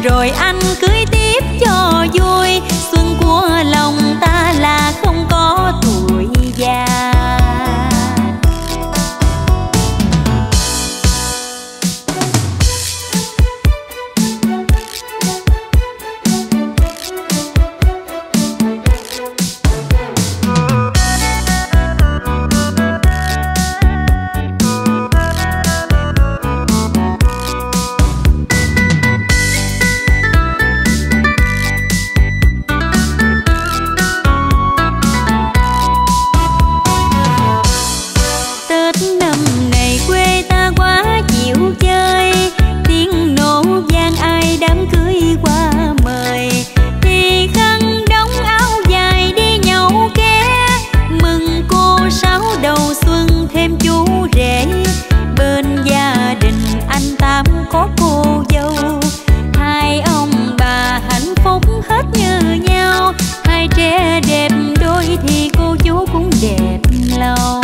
rồi anh cưới tiếp cho vui. Xuân của lòng ta là không có tuổi già. Có cô dâu, hai ông bà hạnh phúc hết như nhau. Hai trẻ đẹp đôi thì cô chú cũng đẹp lòng.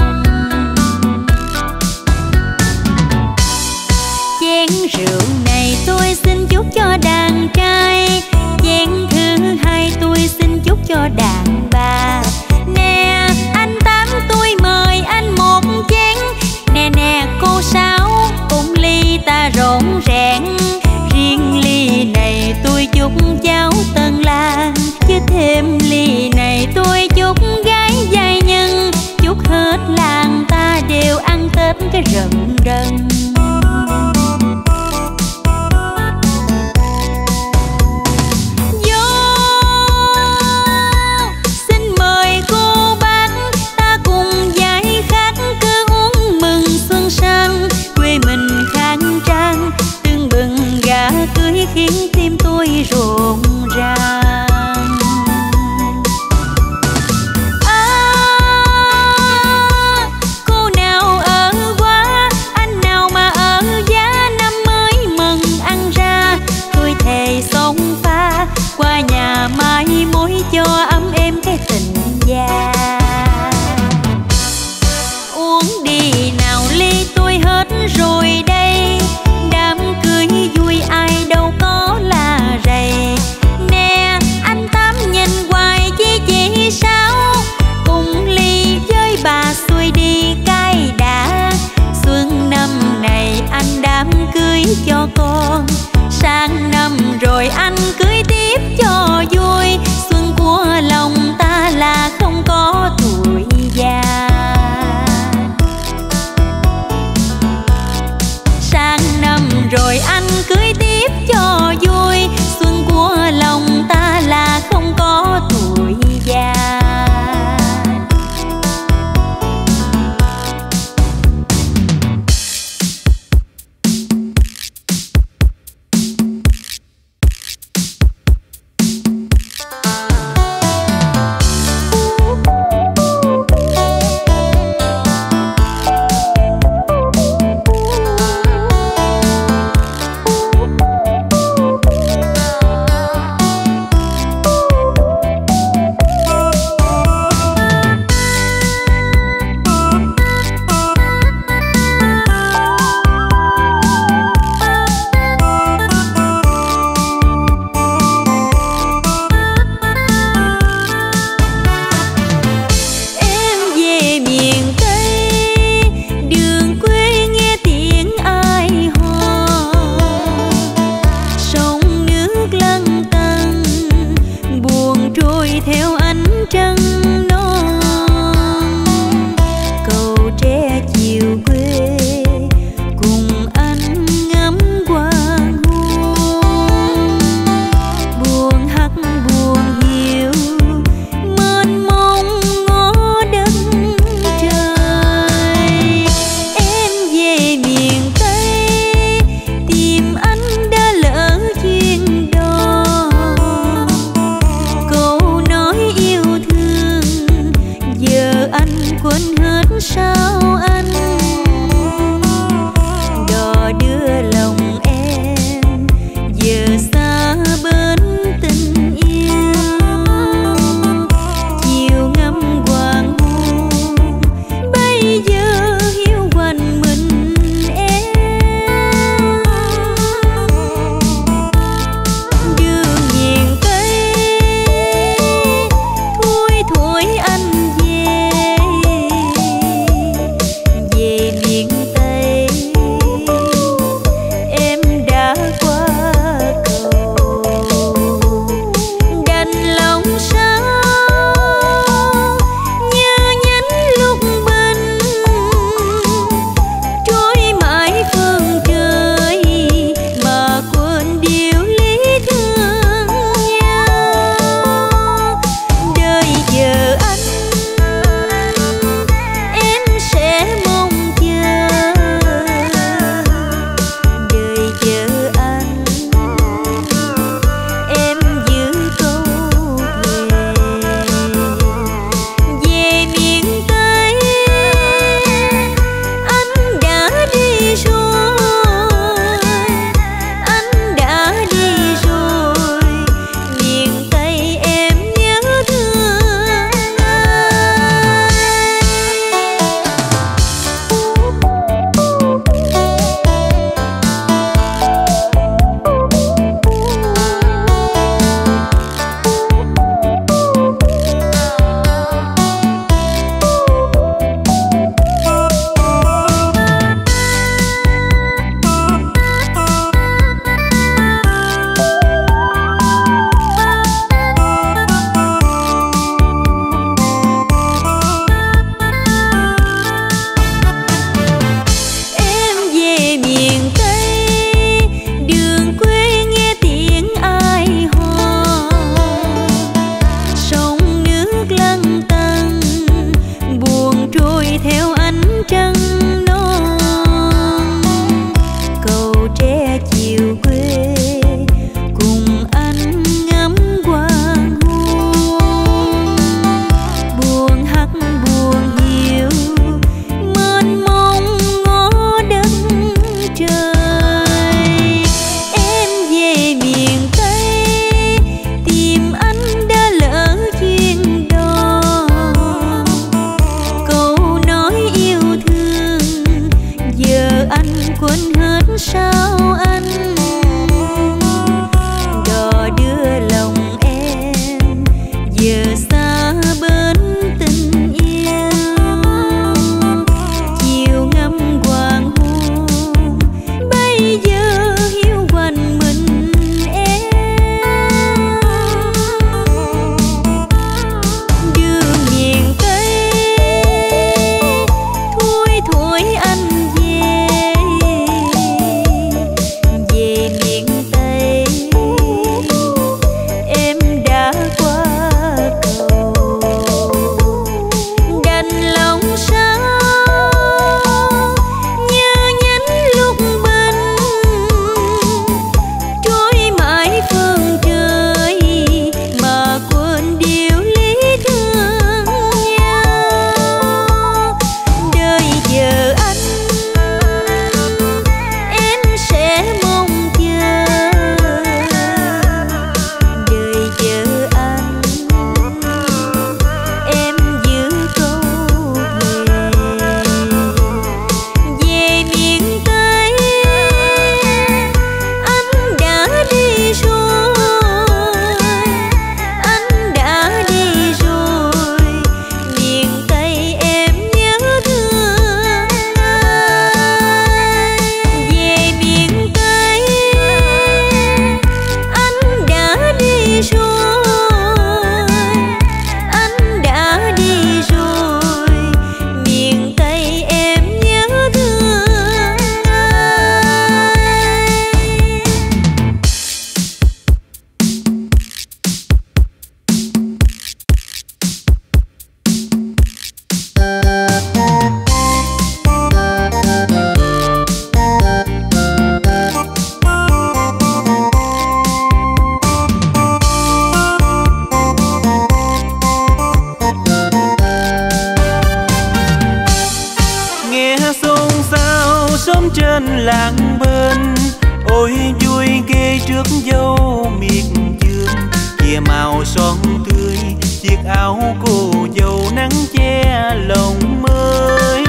Chén rượu này tôi xin chúc cho đàn trai, chén thứ hai tôi xin chúc cho đàn bà. Nè anh Tám tôi mời anh một chén, nè nè cô Sáu cùng ly ta rộn ràng. Riêng ly này tôi chúc cháu Tân Lan, chứ thêm ly này tôi chúc gái giai nhân. Chúc hết làng ta đều ăn Tết cái rần rần. Khiến tim tôi rộn ràng. Cô nào ở quá, anh nào mà ở giá, năm mới mừng ăn ra. Tôi thề xông pha qua nhà mai mối cho ấm êm cái tình gia. Uống đi nào ly tôi hết rồi đây, đám cưới vui ai đâu có là rầy. Nè làng bên. Ôi vui ghê trước dâu miệt vườn, kia màu son tươi chiếc áo cô dâu nắng che lòng mới.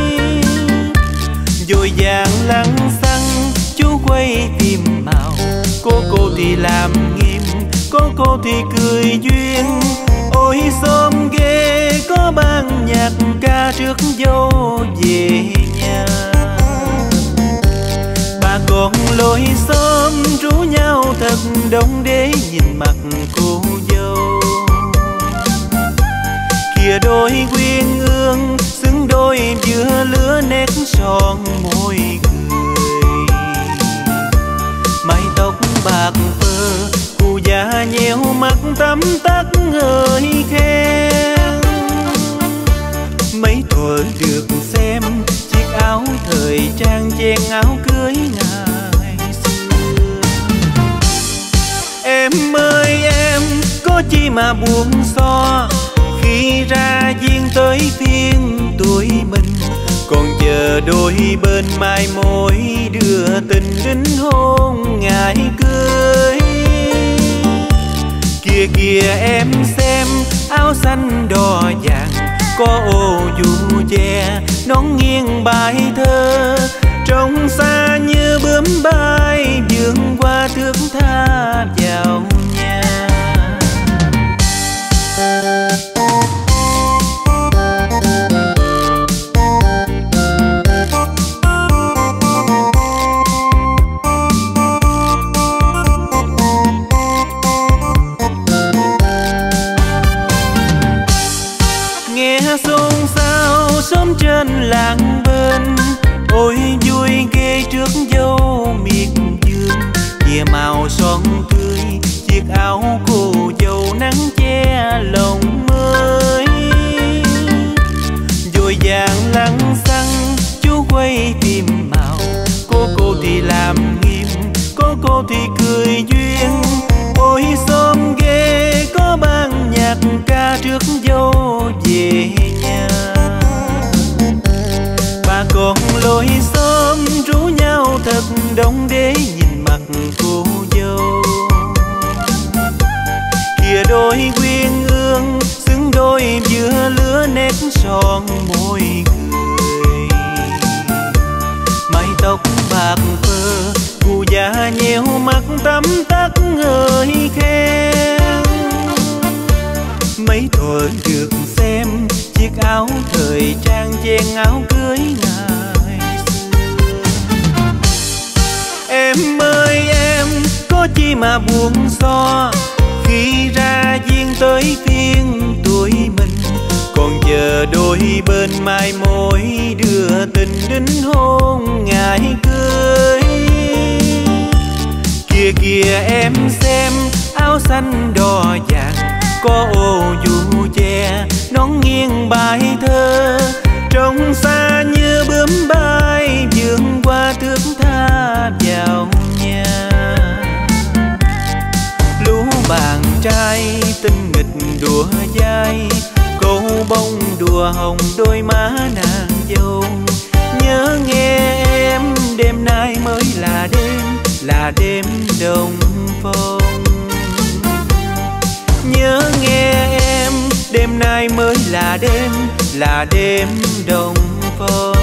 Dội vàng lăng xăng chú quay tìm màu, cô thì làm nghiêm, cô thì cười duyên. Ôi xóm ghê có ban nhạc ca trước dâu về nhà. Bà con lối xóm rú nhau thật đông để nhìn mặt cô dâu. Kìa đôi quyên ương xứng đôi giữa lứa nét son môi cười. Mái tóc bạc phơ cụ già nheo mắt tắm tắt hơi khen. Mấy thuở được xem chiếc áo thời trang chen áo cưới ngày xưa. Em ơi em có chi mà buồn so, khi ra duyên tới phiên tuổi mình. Còn chờ đôi bên mai mối đưa tình đính hôn ngày cưới. Kìa kìa em xem áo xanh đỏ vàng, có ô dù che nón nghiêng bài thơ. Trong xa như bướm bay vươn qua thước tha vào nhà. Xôn xao xóm trên làng bên. Ôi vui ghê trước dâu miệt vườn, kia màu son tươi chiếc áo cô dâu nắng che lòng mới. Dội vàng lăng xăng chú quay tìm màu, cô thì làm nghiêm, cô thì cười duyên. Ôi xóm ghê có ban nhạc ca trước dâu về nhà. Bà con lối xóm rú nhau thật đông để nhìn mặt cô dâu. Kìa đôi quyên ương xứng đôi giữa lứa nét son môi cười. Mái tóc bạc phơ cụ già nheo mắt tắm tắt hơi khen. Mấy thuở được xem chiếc áo thời trang chen áo cưới ngày xưa. Em ơi em có chi mà buồn so, khi ra duyên tới phiên tuổi mình. Còn chờ đôi bên mai mối đưa tình đính hôn ngày cưới. Kìa kìa em xem áo xanh đỏ vàng, có ô dù che nón nghiêng bài thơ. Trong xa như bướm bay vươn qua thước tha vào nhà. Lũ bạn trai tinh nghịch đùa dai, câu bông đùa hồng đôi má nàng dâu. Nhớ nghe em đêm nay mới là đêm đồng phong. Nhớ nghe em đêm nay mới là đêm đồng phong.